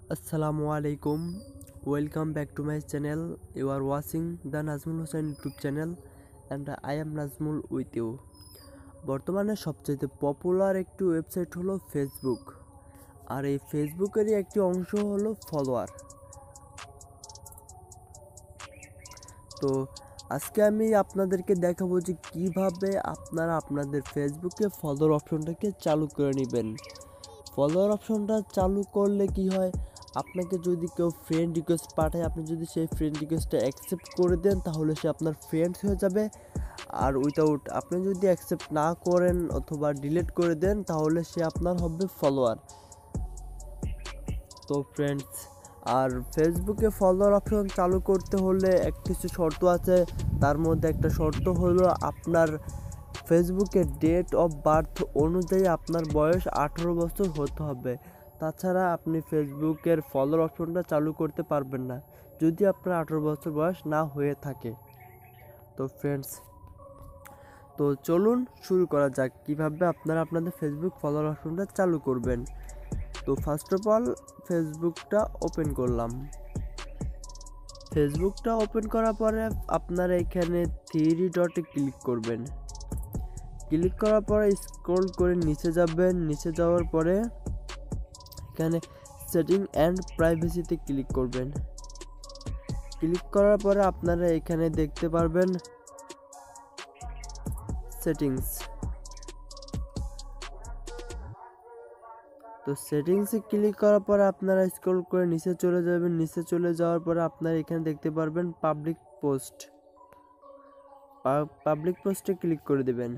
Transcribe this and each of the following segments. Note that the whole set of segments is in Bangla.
Assalamu alaikum. Welcome back to my channel. You are watching the Nazmul Hussain YouTube channel and I am Nazmul with you. বর্তমানে সবচেয়ে পপুলার একটি ওয়েবসাইট হলো ফেসবুক, আর এই ফেসবুকেরই একটি অংশ হলো ফলোয়ার। তো আজকে আমি আপনাদেরকে দেখাবো যে কিভাবে আপনারা আপনাদের ফেসবুকে ফলোয়ার অপশনটাকে চালু করে নেবেন। ফলোয়ার অপশনটা চালু করলে কি হয়, আপনাকে যদি কেউ ফ্রেন্ড রিকোয়েস্ট পাঠায়, আপনি যদি সেই ফ্রেন্ড রিকোয়েস্টটা অ্যাকসেপ্ট করে দেন তাহলে সে আপনার ফ্রেন্ড হয়ে যাবে। আর উইথাউট আপনি যদি অ্যাকসেপ্ট না করেন অথবা ডিলিট করে দেন তাহলে সে আপনার হবে ফলোয়ার। তো ফ্রেন্ডস, আর ফেসবুকে ফলোয়ার অপশন চালু করতে হলে কিছু শর্ত আছে। তার মধ্যে একটা শর্ত হলো আপনার ফেসবুকের ডেট অফ বার্থ অনুযায়ী আপনার বয়স 18 বছর হতে হবে। তাছাড়া আপনি ফেসবুকের ফলোয়ার অপশনটা চালু করতে পারবেন না যদি আপনার 18 বছর বয়স না হয়ে থাকে। তো ফ্রেন্ডস, তো চলুন শুরু করা যাক কিভাবে আপনারা আপনাদের ফেসবুক ফলোয়ার অপশনটা চালু করবেন। তো ফার্স্ট অফ অল ফেসবুকটা ওপেন করলাম। ফেসবুকটা ওপেন করার পরে আপনারা এখানে থ্রি ডটে ক্লিক করবেন। ক্লিক করার পরে স্ক্রল করে নিচে যাবেন। নিচে যাওয়ার পরে এখানে সেটিং অ্যান্ড প্রাইভেসিতে ক্লিক করবেন। ক্লিক করার পরে আপনারা এখানে দেখতে পারবেন সেটিংস। তো সেটিংসে ক্লিক করার পরে আপনারা স্ক্রল করে নিচে চলে যাবেন। নিচে চলে যাওয়ার পরে আপনারা এখানে দেখতে পারবেন পাবলিক পোস্ট। পাবলিক পোস্টে ক্লিক করে দেবেন।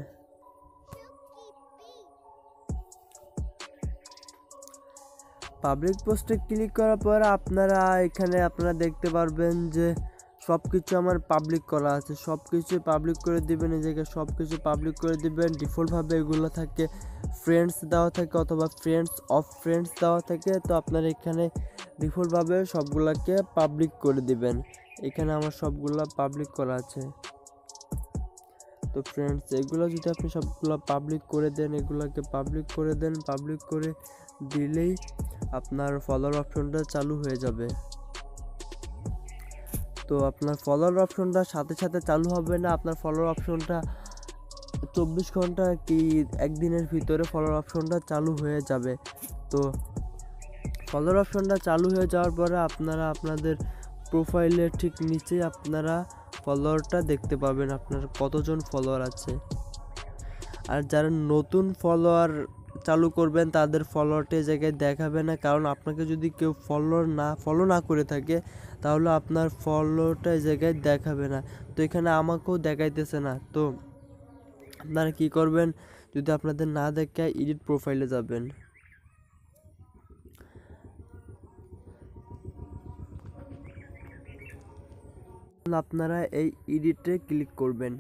পাবলিক পোস্টে ক্লিক করার পর আপনারা দেখতে পারবেন যে সব কিছু আমার পাবলিক করা আছে। সব কিছু পাবলিক করে দিবেন। এই জায়গায় সব কিছু পাবলিক করে দিবেন। ডিফল্টভাবে এগুলো থাকে, ফ্রেন্ডস দেওয়া থাকে অথবা ফ্রেন্ডস অফ ফ্রেন্ডস দেওয়া থাকে। তো আপনারা এখানে ডিফল্টভাবে সবগুলোকে পাবলিক করে দিবেন। এখানে আমার সবগুলো পাবলিক করা আছে। তো ফ্রেন্ডস, এগুলো যদি আপনি সবগুলো পাবলিক করে দেন, এগুলোকে পাবলিক করে দেন, পাবলিক করে দিলেই আপনার ফলোয়ার অপশনটা চালু হয়ে যাবে। তো আপনার ফলোয়ার অপশনটা সাথে সাথে চালু হবে না, আপনার ফলোয়ার অপশনটা 24 ঘন্টা কি একদিনের ভিতরে ফলোয়ার অপশনটা চালু হয়ে যাবে। তো ফলোয়ার অপশনটা চালু হয়ে যাওয়ার পরে আপনারা আপনাদের প্রোফাইলের ঠিক নিচে আপনারা ফলোয়ারটা দেখতে পাবেন, আপনার কতজন ফলোয়ার আছে। আর যারা নতুন ফলোয়ার চালু করবেন তাদের ফলোয়ারটা এই জায়গায় দেখাবে না, কারণ আপনাকে যদি কেউ ফলো না করে থাকে তাহলে আপনার ফলোটা এই জায়গায় দেখাবে না। তো এখানে আমাকেও দেখাইতেছে না। তো আপনারা কি করবেন, যদি আপনাদের না দেখায় এডিট প্রোফাইলে যাবেন। আপনারা এই এডিটে ক্লিক করবেন।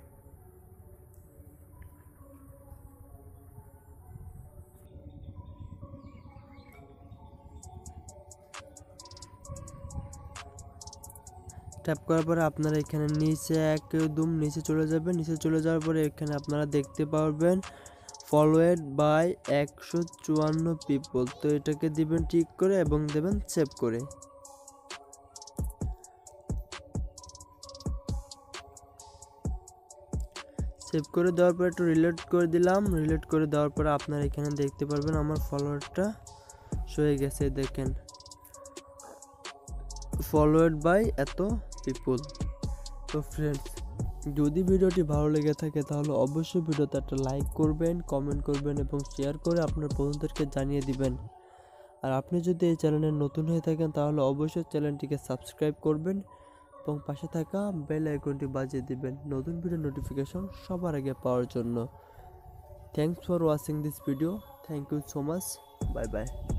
ট্যাপ করার পরে আপনারা এখানে নিচে একদম নিচে চলে যাবেন। নিচে চলে যাওয়ার পরে এখানে আপনারা দেখতে পারবেন ফলোয়েড বাই 154 পিপল। তো এটাকে দিবেন ঠিক করে এবং দেবেন সেভ করে। সেভ করে দেওয়ার পরে একটু রিলোড করে দিলাম। রিলোড করে দেওয়ার পরে আপনারা এখানে দেখতে পারবেন আমার ফলোয়ারটা হয়ে গেছে। দেখেন ফলোয়েড বাই এত পিপল। তো ফ্রেন্ডস, যদি ভিডিওটি ভালো লেগে থাকে তাহলে অবশ্যই ভিডিওতে একটা লাইক করবেন, কমেন্ট করবেন এবং শেয়ার করে আপনার বন্ধুদেরকে জানিয়ে দিবেন। আর আপনি যদি এই চ্যানেলে নতুন হয়ে থাকেন তাহলে অবশ্যই চ্যানেলটিকে সাবস্ক্রাইব করবেন এবং পাশে থাকা বেল আইকনটি বাজিয়ে দিবেন নতুন ভিডিও নোটিফিকেশন সবার আগে পাওয়ার জন্য। Thanks for watching this video. Thank you so much. Bye by.